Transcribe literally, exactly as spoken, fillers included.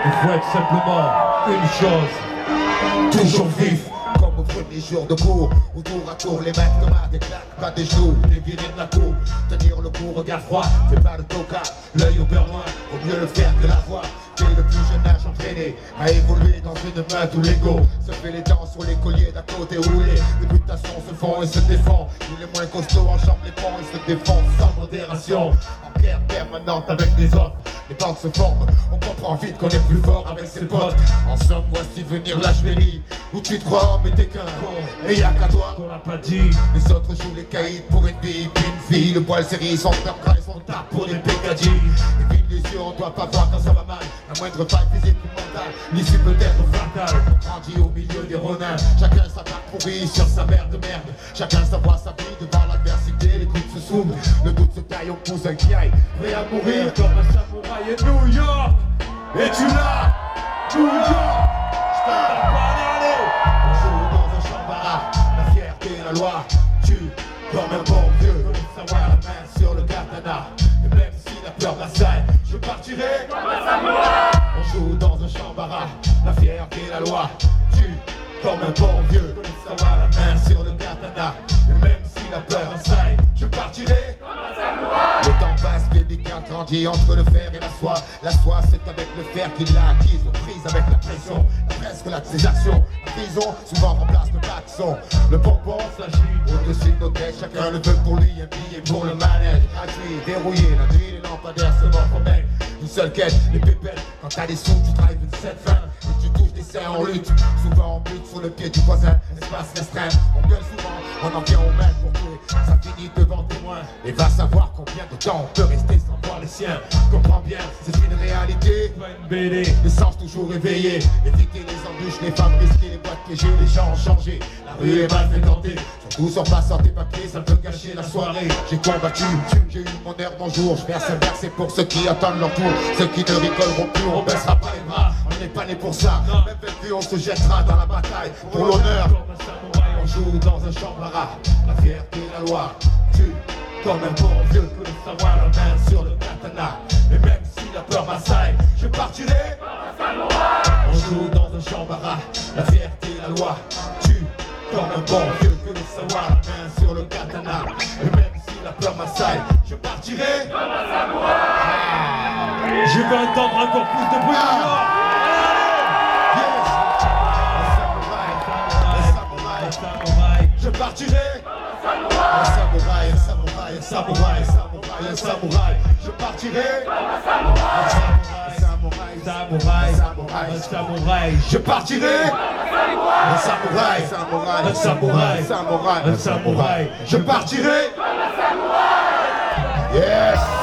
Il faut être simplement une chose, toujours vif. Comme au premier jour de cours, où tour à tour les mecs de main des claques, pas des genoux, les virés de la cour. Tenir le coup, regard froid, fais pas de toca, l'œil au beurre noir, vaut mieux le faire que la voix. Dès le plus jeune âge entraîné à évoluer dans une meute où l'ego se fait les dents sur les colliers d'à côté roulé. Les mutations se font et se défendent, tous les moins costauds enjambent les ponts et se défendent sans modération. En guerre permanente avec les autres, les bandes se forment, on comprend vite qu'on est plus fort avec ses potes. En somme, voici venir l'âge béni, où tu te crois mais t'es qu'un con, et y'a qu'à toi qu'on l'a pas dit. Les autres jouent les caïds pour une bille, puis une fille. Le poil série, son peur et son tape pour des pécadilles. Et puis les yeux, on doit pas voir quand ça va mal. La moindre faille physique ou mentale, l'issue peut être fatale. On grandit au milieu des ronins, chacun sa part pourrie sur sa mère de merde. Chacun sa voix, sa vie devant l'adversité. Les coups se souvent, le doute se taille, on pousse un qui aille, prêt à mourir Comme un samouraï et New York. Et tu l'as, New York. J't'entends pas aller. On joue dans un chambara, la fierté et la loi. Tu, comme un bon vieux, savoir la main sur le katana. Et même si la peur m'assaille, je partirai comme un samouraï. On joue dans un chambara, la fierté et la loi. Tu, comme un bon vieux, savoir la main sur le katana. Et même si la peur m'assaille, je partirai comme un samouraï. Le temps passe, délicat grandit entre le fer et la soie. La soie, c'est avec le fer qu'il l'a acquise, aux prises avec la pression. La presque là de ses actions. La prison, souvent remplace le klaxon. Le bonbon s'agit au-dessus de nos têtes. Chacun le veut pour lui, un billet pour le manège. Gratuit, verrouillé, la nuit, les lampadaires se mordent pour mec. Une seule quête, les pépettes. Quand t'as des sous, tu drives une sept vingt. Et tu touches des seins en lutte. Souvent on bute sur le pied du voisin. Espace restreint, on gueule souvent. On en vient au maître pour tuer. Ça finit devant témoin. Et va savoir combien de temps on peut rester sans voir les siens. Comprends bien, c'est une réalité, Pas une B D. les sens toujours éveillés. Éviter les embûches, les femmes risquées, les boîtes piégées. Les gens ont changé, la rue est mal fréquentée. Surtout sur passant tes papiers, ça peut gâcher la soirée. J'ai combattu, j'ai eu mon heure, mon jour. Je verse un verset pour ceux qui attendent leur tour. Ceux qui ne rigoleront plus, on baissera pas les bras. On n'est pas né pour ça, même vaincu, on se jettera dans la bataille. Pour l'honneur, Comme un samouraï, on joue dans un chambara. La fierté et la loi, tu, comme un bon vieux, que le savoir la main sur le katana. Et même si la peur m'assaille, je partirai comme un samouraï. On joue dans un chambara, la fierté et la loi. Tu, comme un bon vieux, que le savoir la main sur le katana. Et même si la peur m'assaille, je partirai comme un samouraï. je veux entendre encore plus de bruit. Yes. Un samouraï, un samouraï, Un samouraï. je partirai un samouraï, un samouraï, un samouraï, un samouraï, un samouraï, je partirai un samouraï, un samouraï, Samouraï, samouraï, un samouraï. je partirai un samouraï, un samouraï, Un samouraï. un samouraï, Un samouraï. je partirai un samouraï. Yes.